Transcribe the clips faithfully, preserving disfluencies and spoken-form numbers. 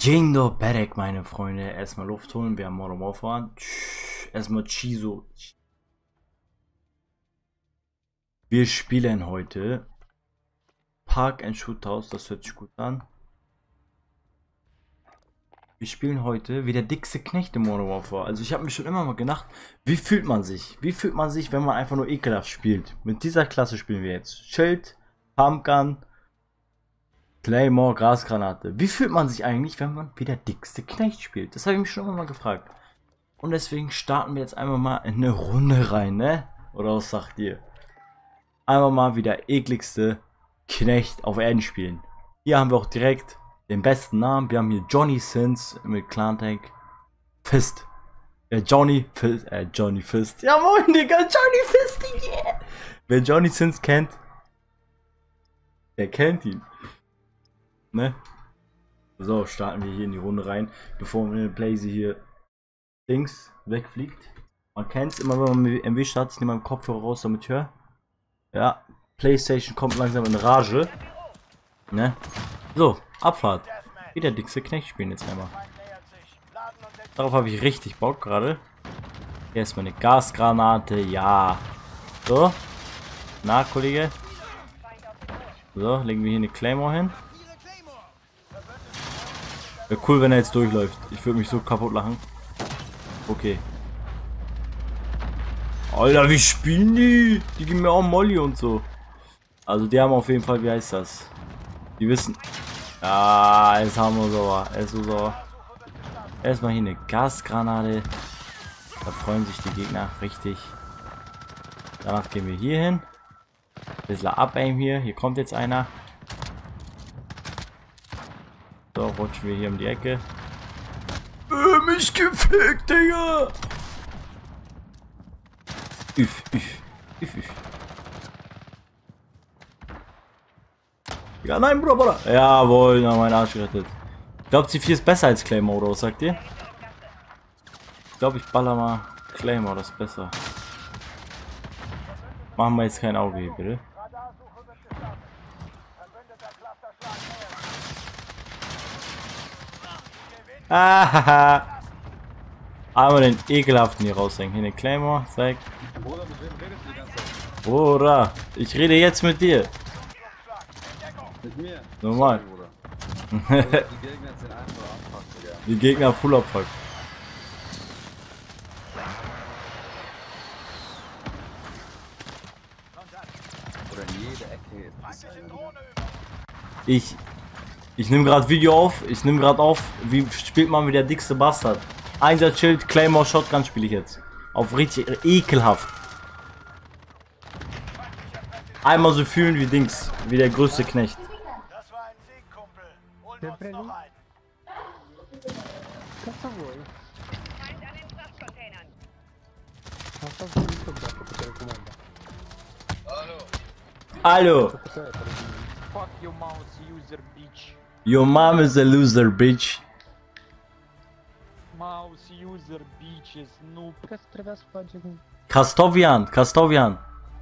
Dzień dobry, meine Freunde. Erstmal Luft holen, wir haben Modern Warfare. Erstmal Chiso. Wir spielen heute Park and Shoot House, das hört sich gut an. Wir spielen heute wie der dickste Knecht im Modern Warfare. Also ich habe mir schon immer mal gedacht, wie fühlt man sich? Wie fühlt man sich, wenn man einfach nur ekelhaft spielt? Mit dieser Klasse spielen wir jetzt. Schild, Pumpgun, Claymore, Gasgranate. Wie fühlt man sich eigentlich, wenn man wie der dickste Knecht spielt? Das habe ich mich schon immer mal gefragt. Und deswegen starten wir jetzt einmal mal in eine Runde rein, ne? Oder was sagt ihr? Einmal mal wie der ekligste Knecht auf Erden spielen. Hier haben wir auch direkt den besten Namen. Wir haben hier Johnny Sins mit Clan Tank. Fist. Wer Johnny Fist, äh, Johnny Fist. Ja moin, Digga, Johnny Fist, yeah. Wer Johnny Sins kennt, der kennt ihn. Ne? So, starten wir hier in die Runde rein, bevor wir den Blaze hier links wegfliegt. Man kennt es immer, wenn man mit M W startet. Ich nehme meinen Kopfhörer raus, damit ich höre. Ja, PlayStation kommt langsam in Rage. Ne? So, Abfahrt. Wie der dickste Knecht spielen jetzt einmal. Darauf habe ich richtig Bock gerade. Hier ist meine Gasgranate, ja. So. Na, Kollege. So, legen wir hier eine Claymore hin. Wäre cool, wenn er jetzt durchläuft. Ich würde mich so kaputt lachen. Okay. Alter, wie spielen die? Die geben mir auch Molly und so. Also die haben auf jeden Fall, wie heißt das? Die wissen. Ja, jetzt haben wir so. Es ist so. Erstmal hier eine Gasgranate. Da freuen sich die Gegner richtig. Danach gehen wir hier hin. Bisschen Up-Aim hier. Hier kommt jetzt einer. So, rutschen wir hier um die Ecke. Äh, mich gefickt, Digga! Üff, üff, üff, üff. Ja, nein, Bruder, Bruder. Jawohl, na, mein Arsch gerettet. Ich glaube, C vier ist besser als Claymore, oder was sagt ihr? Ich glaube, ich baller mal Claymore, das ist besser. Machen wir jetzt kein Auge hier, bitte. Ahaha. Einmal den ekelhaften hier raushängen. Hier eine Claymore, zeig. Bruder, ich rede jetzt mit dir. Mit mir? Normal. Sorry, die Gegner sind einfach abfuck, Digga. Die Gegner full abfuck. Oder in jeder Ecke ist Ich. Ich nehme gerade Video auf. Ich nehme gerade auf, wie spielt man wie der dickste Bastard. Einsatz-Schild, Claymore, Shotgun spiele ich jetzt. Auf richtig ekelhaft. Einmal so fühlen wie Dings, wie der größte Knecht. Das war ein Sieg, Kumpel. Holen wir uns noch ein. Feind an den Frachtcontainern. Hallo. Fuck your mouse, user bitch. Your mom is a loser, bitch. Mouse user bitches, noob. Kastovian, Kastovian.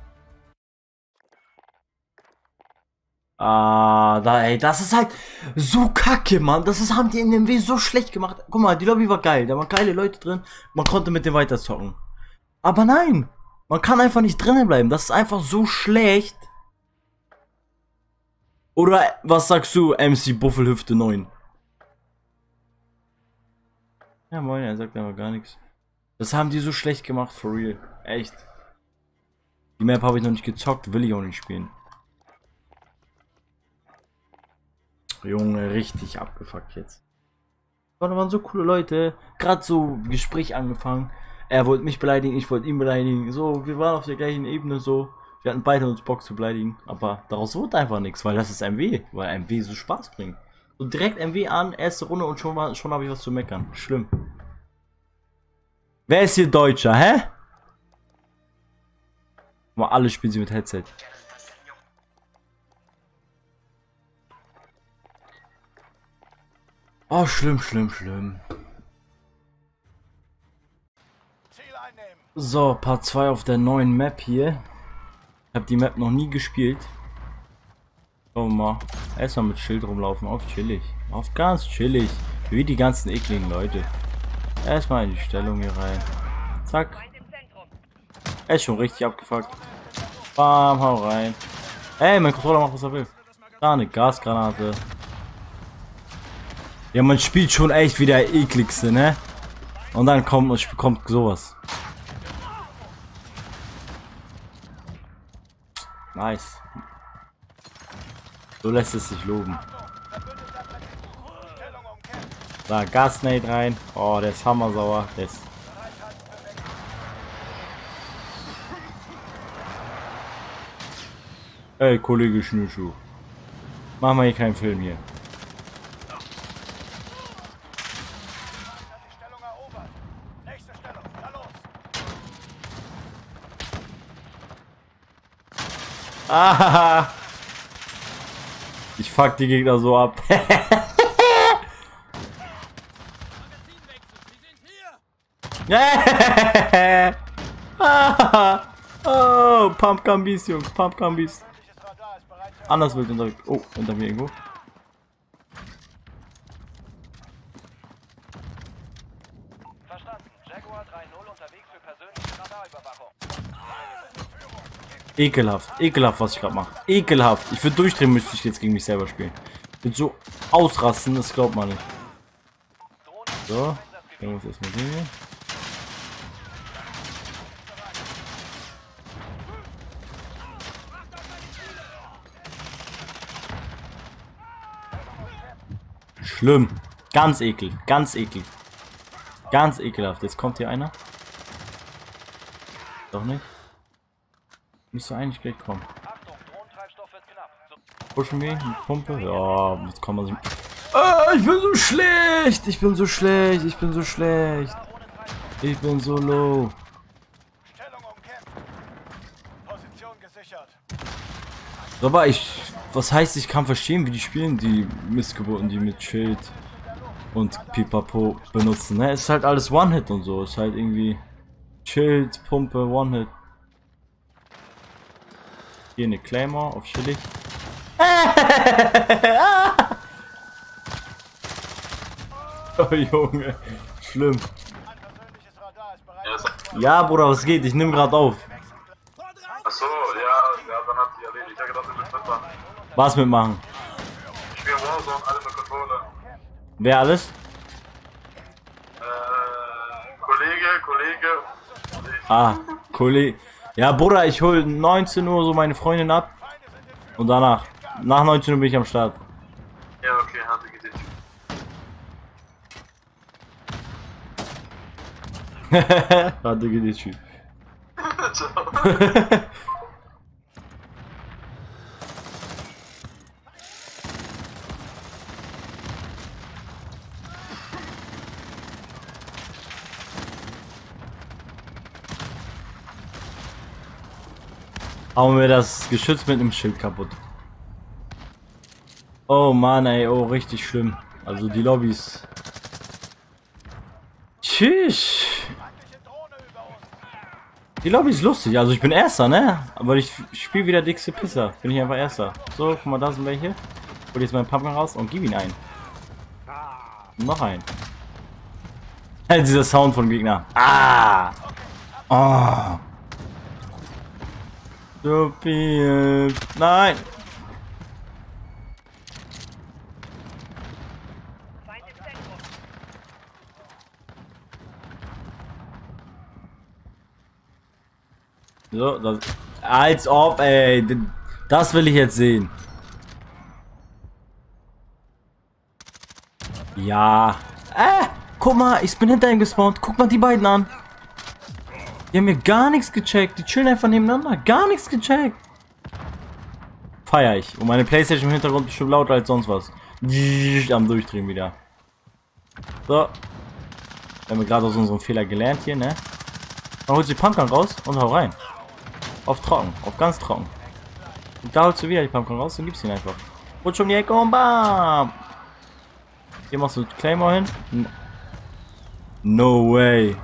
Ah, da, ey, das ist halt so kacke, Mann. Das ist, haben die in M W so schlecht gemacht. Guck mal, die Lobby war geil. Da waren geile Leute drin. Man konnte mit dem weiter zocken. Aber nein, man kann einfach nicht drinnen bleiben. Das ist einfach so schlecht. Oder was sagst du, M C Buffelhüfte neun? Ja, moin, er sagt aber gar nichts. Das haben die so schlecht gemacht, for real. Echt. Die Map habe ich noch nicht gezockt, will ich auch nicht spielen. Junge, richtig abgefuckt jetzt. Aber da waren so coole Leute. Gerade so Gespräch angefangen. Er wollte mich beleidigen, ich wollte ihn beleidigen. So, wir waren auf der gleichen Ebene so. Wir hatten beide uns Bock zu beleidigen. Aber daraus wurde einfach nichts, weil das ist M W. Weil M W so Spaß bringt. So direkt M W an, erste Runde und schon, war, schon habe ich was zu meckern. Schlimm. Wer ist hier Deutscher, hä? Mal alle spielen sie mit Headset. Oh, schlimm, schlimm, schlimm. Ziel einnehmen. So, Part zwei auf der neuen Map hier. Ich habe die Map noch nie gespielt. Schauen wir mal. Erstmal mit Schild rumlaufen. Auf chillig. Auf ganz chillig. Wie die ganzen ekligen Leute. Erstmal in die Stellung hier rein. Zack. Feind im Zentrum. Er ist schon richtig abgefuckt. Bam, hau rein. Ey, mein Controller macht, was er will. Da eine Gasgranate. Ja, man spielt schon echt wie der ekligste, ne? Und dann kommt, kommt sowas. Nice. So lässt es sich loben. Da, Gasnade rein. Oh, der ist hammersauer. Der ist Ey, Kollege Schnürschuh. Machen wir hier keinen Film hier. Die Stellung erobert. Nächste Stellung. Na los. Ah, ich fuck die Gegner so ab. Oh, Pumpgun Beast, Jungs, Pumpgun Beast. Feindliches Radar ist bereit für Anders wild unter. Oh, unter mir irgendwo. Verstanden. Jaguar drei null unterwegs für persönliche Radarüberwachung. Ekelhaft, ekelhaft, was ich gerade mache. Ekelhaft. Ich würde durchdrehen, müsste ich jetzt gegen mich selber spielen. Ich würde so ausrasten, das glaubt man nicht. So, dann muss erstmal den hier. Schlimm. Ganz ekel. Ganz ekel. Ganz ekelhaft. Jetzt kommt hier einer. Doch nicht. Müsste eigentlich gleich kommen. Achtung, Drohnentreibstoff wird knapp. So, Pushen wir mit Pumpe. Ja, jetzt kann man sich. Ah, ich bin so schlecht. Ich bin so schlecht. Ich bin so schlecht. Ich bin so low. Stellung umkämpft. Position gesichert. Aber ich. Was heißt, ich kann verstehen, wie die spielen, die Missgeburten, die mit Schild und Pipapo benutzen. Ne? Es ist halt alles One-Hit und so. Es ist halt irgendwie Schild, Pumpe, One-Hit. Hier eine Claymore auf chillig. Oh Junge, schlimm. Ein persönliches Radar ist bereit. Ja, Bruder, was geht? Ich nehme gerade auf. Achso, ja, ja, dann hat sie erledigt. Ich habe gedacht, du willst mitmachen. Was mitmachen? Ich spiele Warzone, alle mit Controller. Wer alles? Äh, Kollege, Kollege. Ich. Ah, Kollege. Ja, Bruder, ich hol neunzehn Uhr so meine Freundin ab. Und danach. Nach neunzehn Uhr bin ich am Start. Ja, okay, hatte gesehen. Warte, geht jetzt schön. Ciao. Hauen wir das Geschütz mit dem Schild kaputt. Oh Mann, ey, oh, richtig schlimm. Also die Lobbys. Tschüss. Die Lobby ist lustig. Also ich bin Erster, ne? Aber ich spiele wieder dickste Pisser. Bin ich einfach Erster. So, guck mal, da sind welche. Hol jetzt meinen Pumpkin raus und gib ihn ein. Noch ein. Hey, dieser Sound von Gegner. Ah! Oh! So viel. Nein! Feind im Zentrum. So, das. Als ob, ey. Das will ich jetzt sehen. Ja. Äh, guck mal, ich bin hinter ihm gespawnt. Guck mal die beiden an. Die haben mir gar nichts gecheckt. Die chillen einfach nebeneinander. Gar nichts gecheckt. Feier ich. Und meine Playstation im Hintergrund bestimmt lauter als sonst was. Am Durchdrehen wieder. So. Wir haben wir gerade aus unserem Fehler gelernt hier, ne? Dann holst du die Pumpkin raus und hau rein. Auf trocken. Auf ganz trocken. Und da holst du wieder die Pumpkin raus und gibst ihn einfach. Rutsch um die Ecke und bam! Hier machst du Claymore hin. N no way.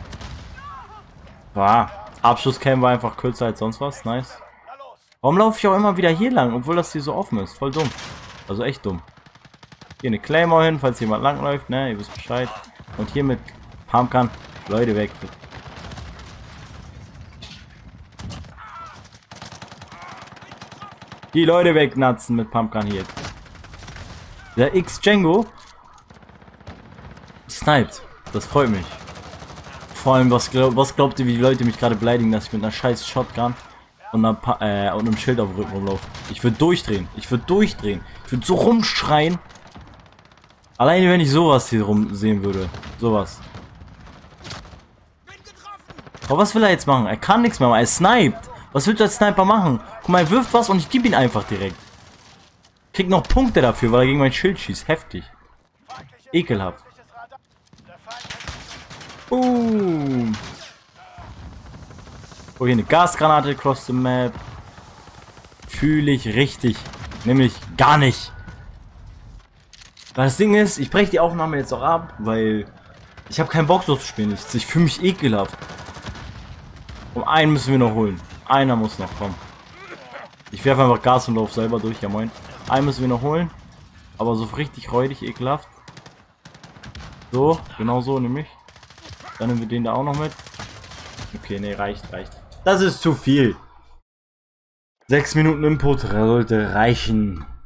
Wow. Abschusscam war einfach kürzer als sonst was. Nice. Warum laufe ich auch immer wieder hier lang, obwohl das hier so offen ist? Voll dumm. Also echt dumm. Hier eine Claymore hin, falls jemand langläuft, ne? Ihr wisst Bescheid. Und hier mit Pumpgun. Leute weg. Die Leute wegnatzen mit Pumpgun hier. Der X-Django sniped. Das freut mich. Vor allem, was, glaub, was glaubt ihr, wie die Leute mich gerade beleidigen, dass ich mit einer scheiß Shotgun und, einer pa äh, und einem Schild auf dem Rücken rumlaufe. Ich würde durchdrehen. Ich würde durchdrehen. Ich würde so rumschreien. Alleine wenn ich sowas hier rum sehen würde. Sowas. Aber was will er jetzt machen? Er kann nichts mehr machen. Er sniped. Was will der Sniper machen? Guck mal, er wirft was und ich gebe ihn einfach direkt. Krieg noch Punkte dafür, weil er gegen mein Schild schießt. Heftig. Ekelhaft. Boom. Oh, hier eine Gasgranate across the map. Fühle ich richtig. Nämlich gar nicht. Weil das Ding ist, ich breche die Aufnahme jetzt auch ab, weil ich habe keinen Bock so zu spielen. Ich, ich fühle mich ekelhaft. Um einen müssen wir noch holen. Einer muss noch kommen. Ich werfe einfach Gas und lauf selber durch. Ja moin. Einen müssen wir noch holen. Aber so richtig räudig, ekelhaft. So, genau so nämlich. Dann nehmen wir den da auch noch mit. Okay, ne, reicht, reicht. Das ist zu viel. Sechs Minuten Input sollte reichen.